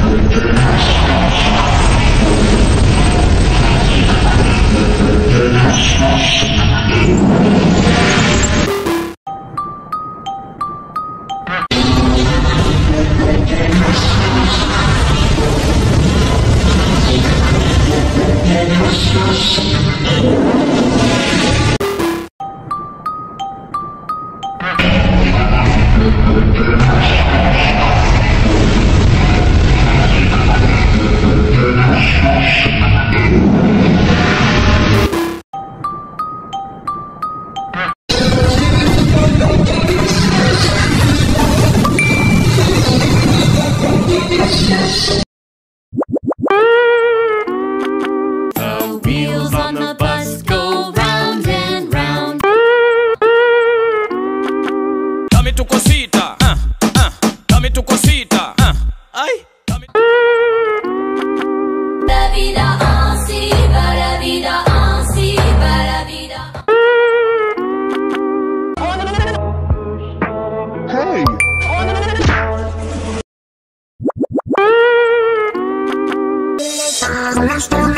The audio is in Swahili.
The wheels on the bus go round and round. Dame tu cosita, dame tu cosita, ay, dame. La vida así va, la vida así va, la vida. Hey! Let's go.